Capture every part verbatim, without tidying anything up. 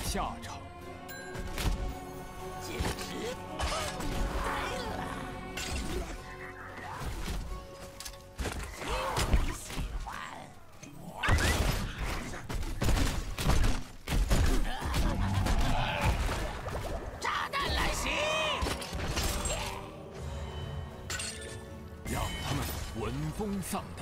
下场。 简直来了！喜喜欢。炸弹来袭！ 让他们闻风丧胆。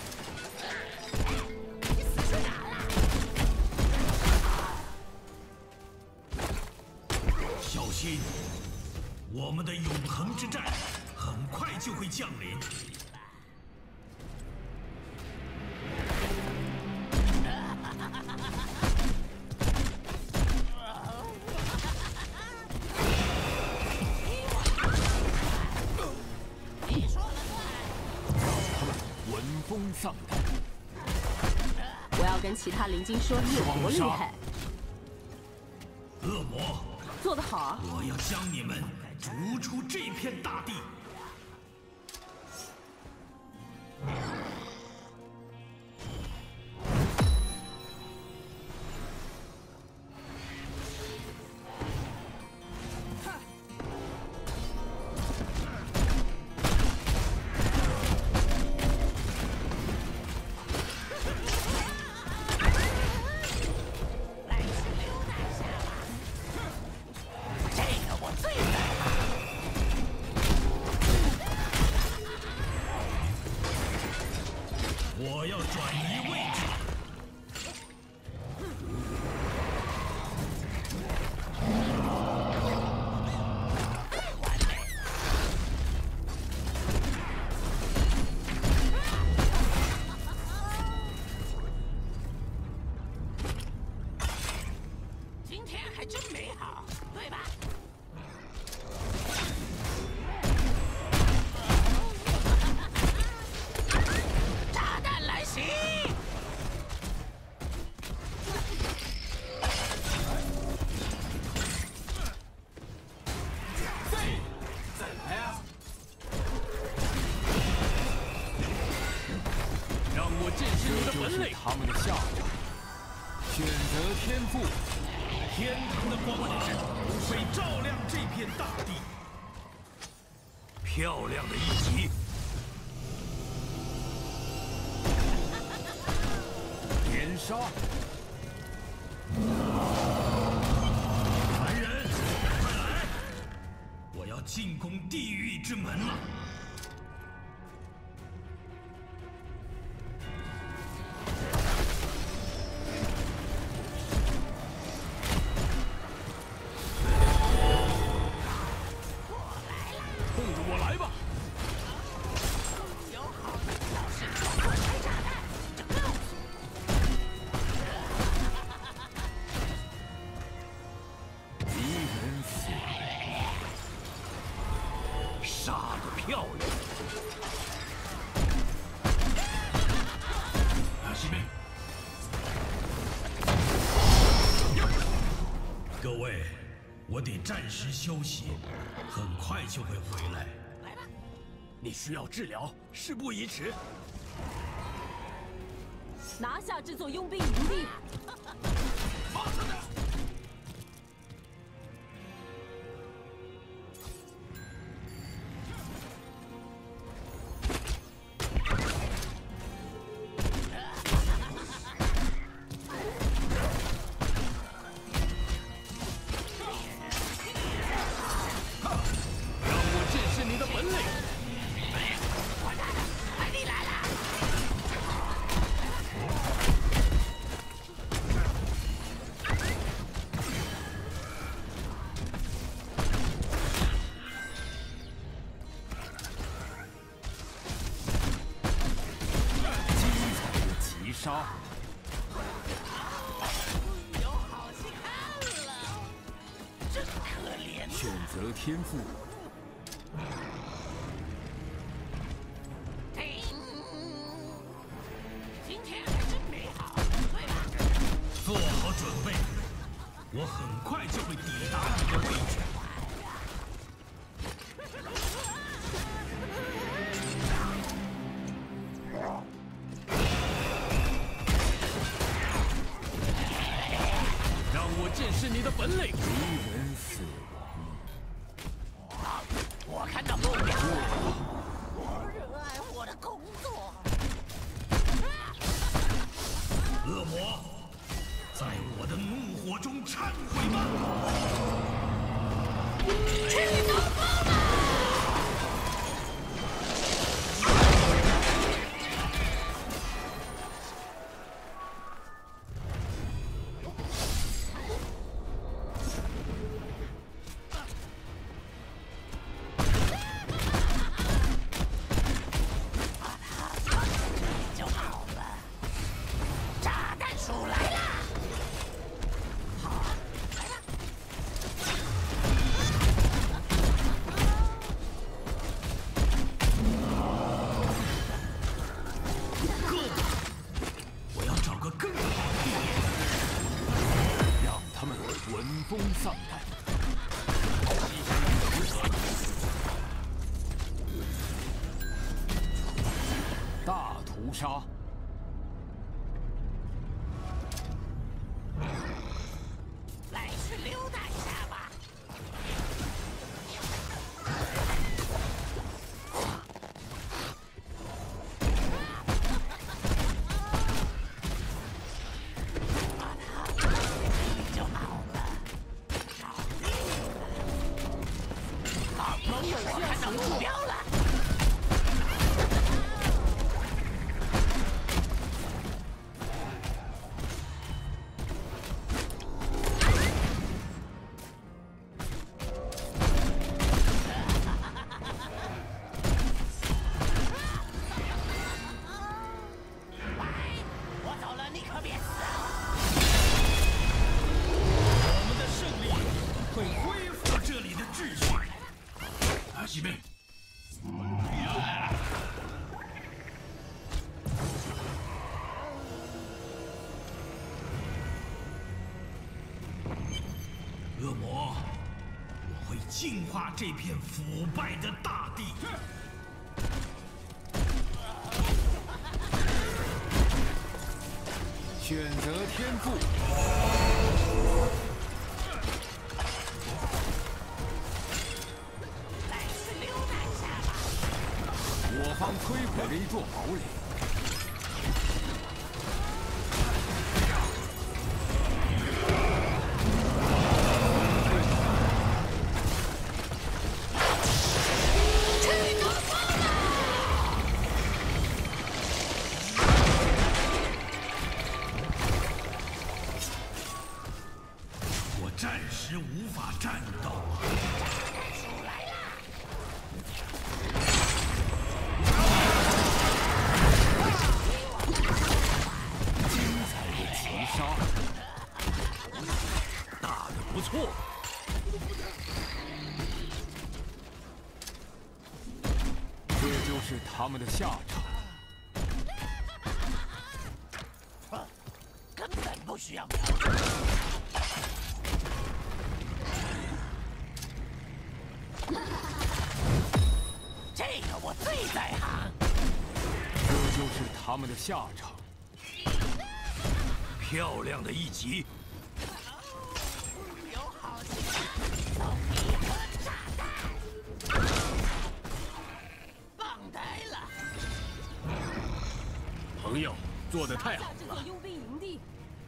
小心，我们的永恒之战很快就会降临。 你说了算。 让他们闻风丧胆。 我要跟其他灵晶说你有多厉害。 恶魔。 做得好啊！ 我要将你们逐出这片大地。我要转移位置。 今天还真美好，对吧？ 他们的下场，选择天赋， 天堂的光芒会照亮这片大地。漂亮的一击！ 连杀！ 凡人，快来！我要进攻地狱之门了。 杀得漂亮！阿西妹，各位，我得暂时休息，很快就会回来。 来吧， 你需要治疗，事不宜迟。 拿下这座佣兵营地！ 放他的！ 杀！ 有好戏看了，真可怜。 选择天赋。 停！今天还真美好，对吧？ 做好准备，我很快就会抵达你的位置。 见识是你的本领。 敌人死亡。 我看到目标了。我热爱我的工作。 恶魔，在我的怒火中忏悔吧！ 去东方吧！ 风丧胆。大屠杀。 来去溜达一下吧。就好了。 我看到目标了。喂，我走了，你可别死啊！ 我们的胜利会恢复这里的秩序。 阿西妹，恶魔，我会净化这片腐败的大地。 选择天赋。 我方摧毁了一座堡垒。 去东方了！ 我暂时无法战斗。 出来啦！ 打得不错， 这就是他们的下场。 根本不需要瞄准。这个我最在行。 这就是他们的下场。 漂亮的一击！ 有好心人送你一颗炸弹，棒呆了！ 朋友，做得太好这座佣兵营地。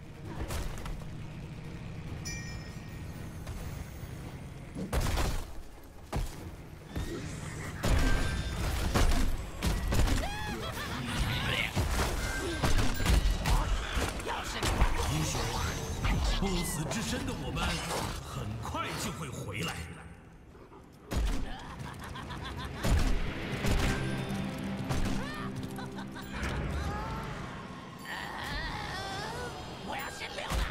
不死之身的我们，很快就会回来。 我要先溜了，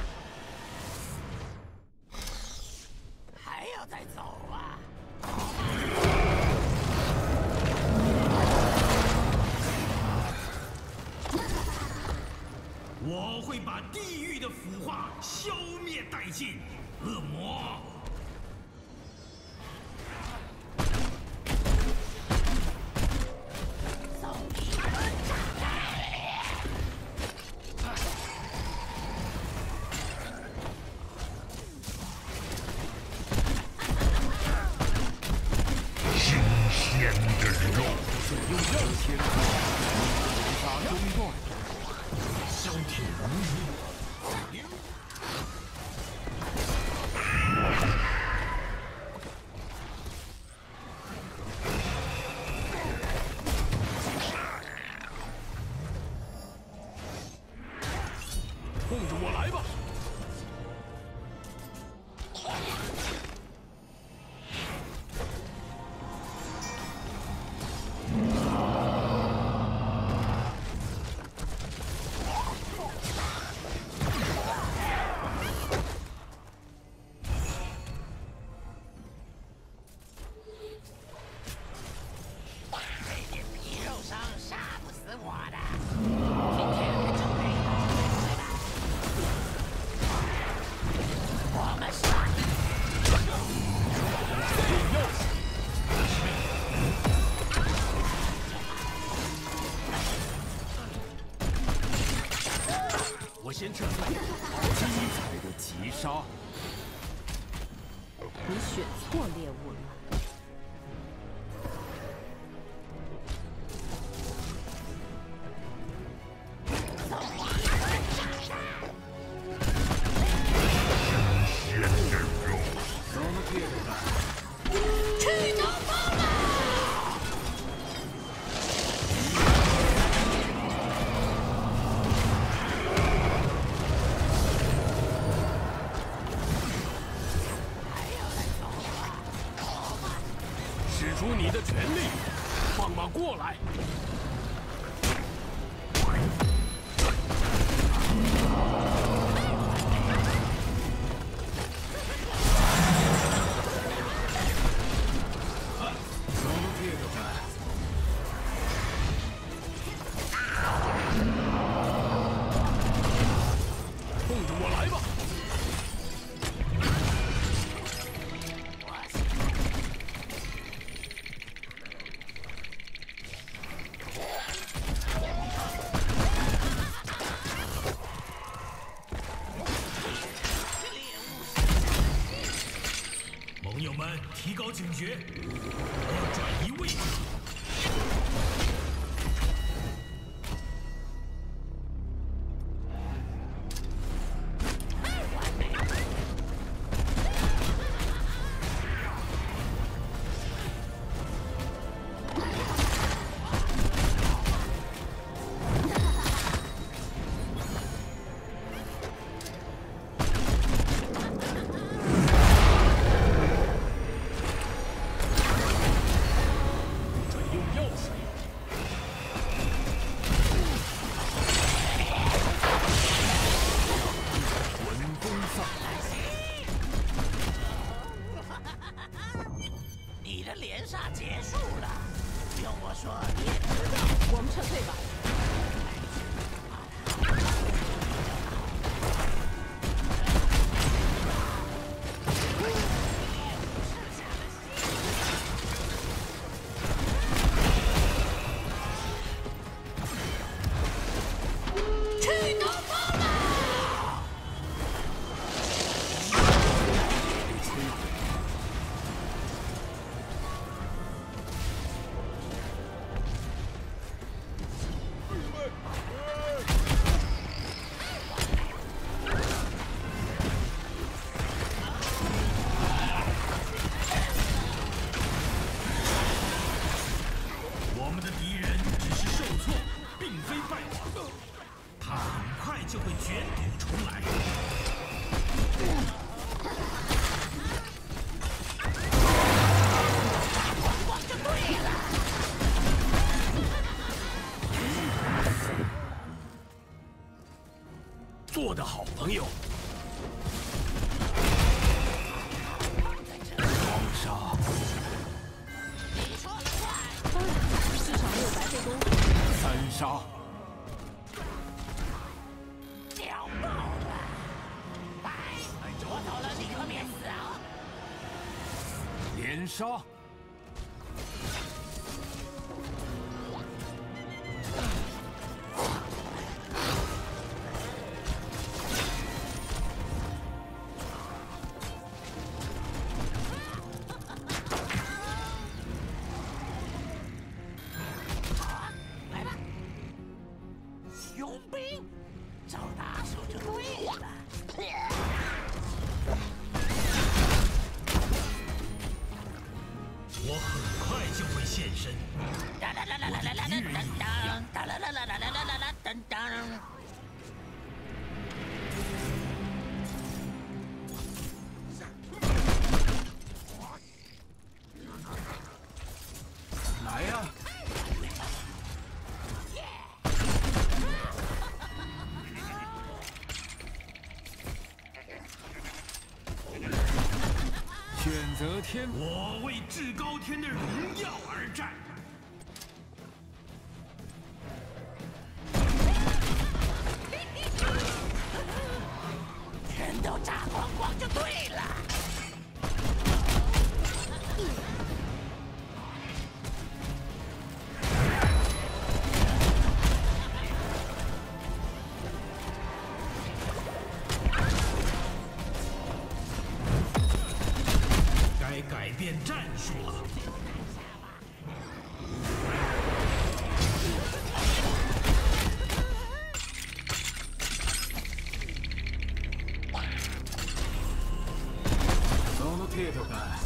还要再走啊！ 我会把地狱的腐化消灭殆尽，恶魔。 送你一颗炸弹。 天作，龙杀中断。 削铁如泥。 冲着我来吧！ 这点皮肉伤杀不死我的。今天还准备我们杀你！ 我先撤退。精彩的击杀！ 你选错猎物了。 使出你的全力，放马过来！冲着我来吧！ 盟友们，提高警觉，我要转移位置。 你的连杀结束了，用我说你也知道。 我们撤退吧。 去东方吧！ 我们的敌人只是受挫，并非败亡，他很快就会卷土重来。 我就对了。 做得好，朋友。双杀。 你说的快， 当然，至少没有白费功夫。 三杀。 屌爆了！白，我走了，你可别死啊！ 连杀。 我很快就会现身。 哒啦啦啦啦啦啦啦当当，哒啦啦啦啦啦啦啦当当。 来呀！ 选择天， 我为至高天的荣耀而战。 人都炸光光就对了。 该改变战术了。 その程度か。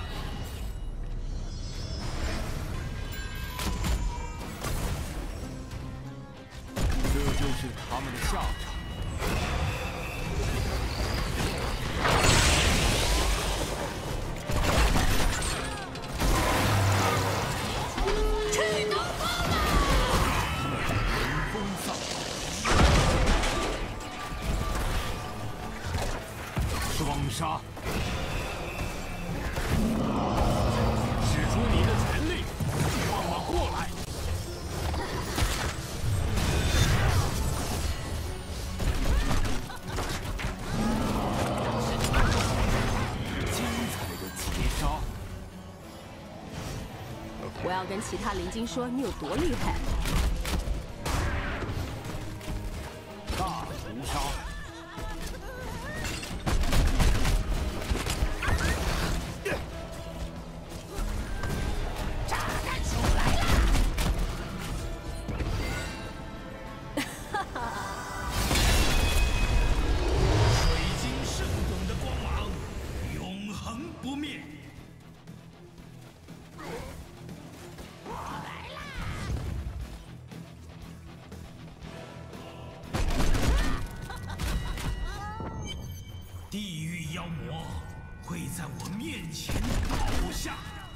这就是他们的下场。双杀！使出你的全力，放马过来！精彩的截杀！ 我要跟其他灵晶说你有多厉害。 大屠杀！ 地狱妖魔会在我面前倒下。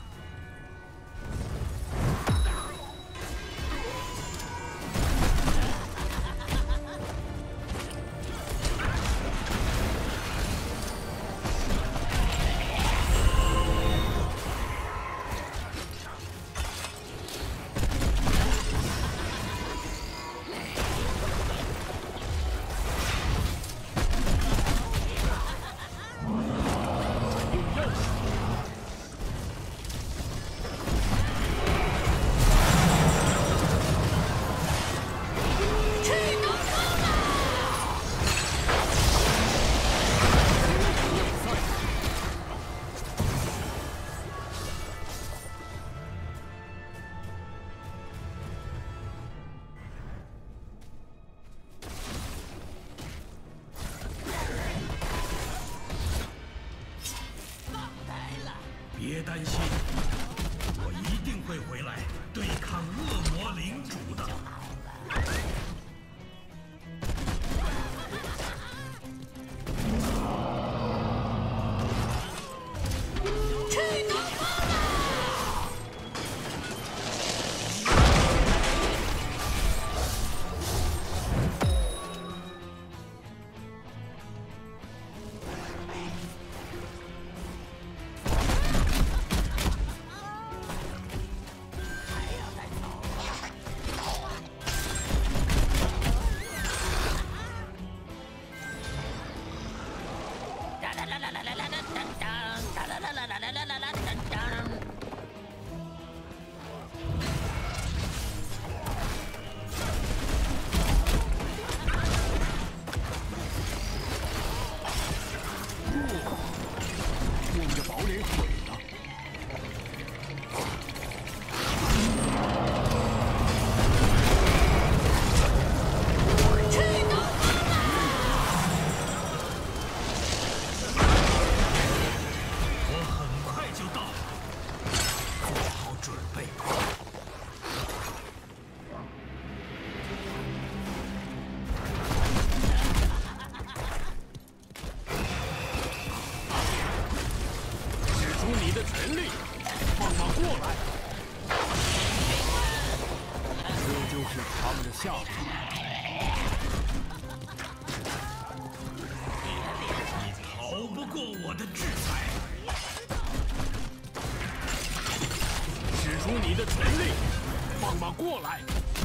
别担心，我一定会回来对抗恶魔领主的。 我们的堡垒毁了。 全力，放马过来！ 这就是他们的下场。 逃不过我的制裁。 使出你的全力，放马过来！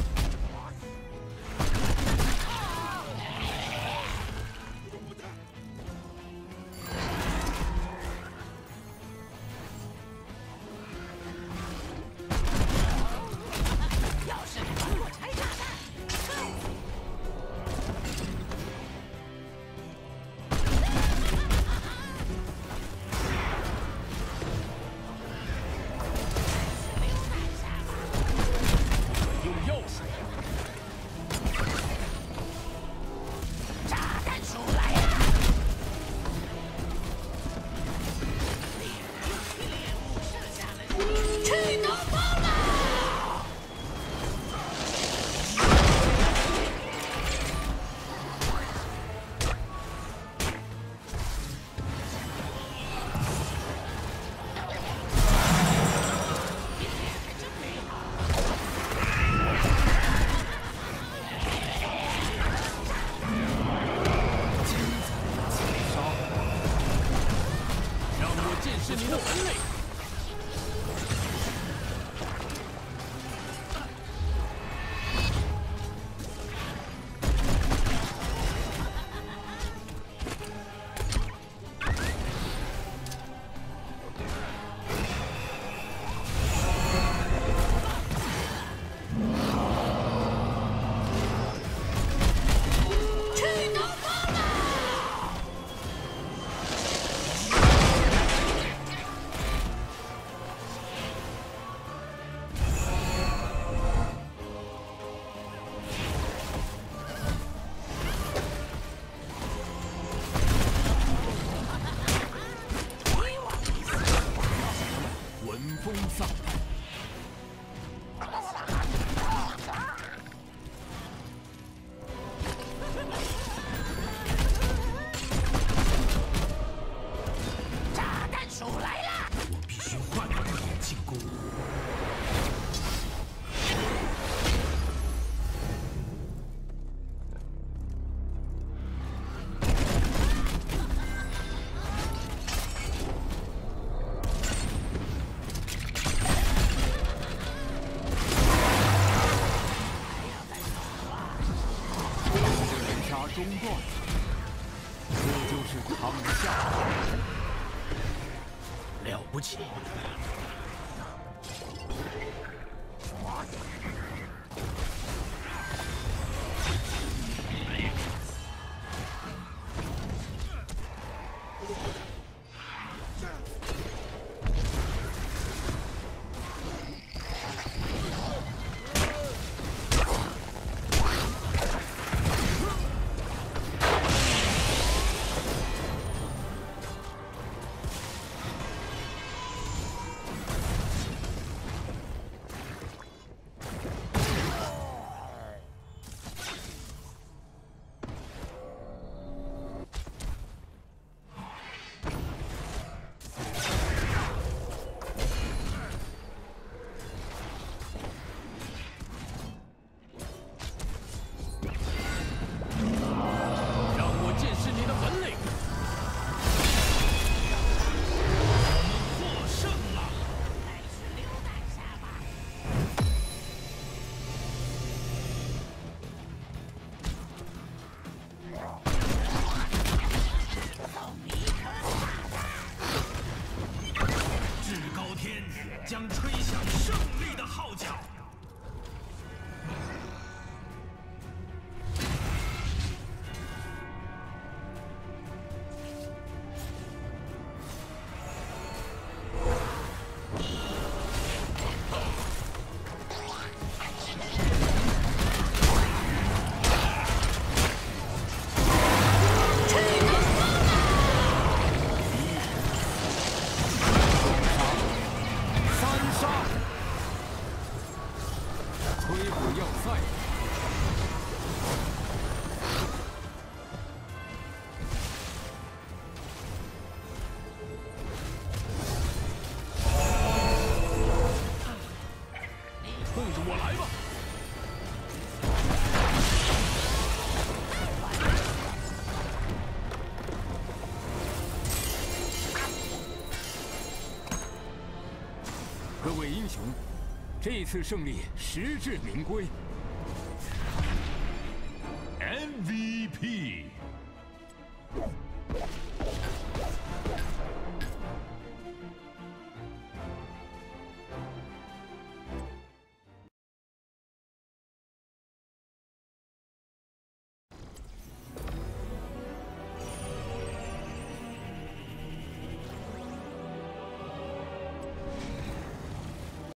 中断，这就是他们的下场。 了不起！ 雄，这次胜利实至名归。 M V P。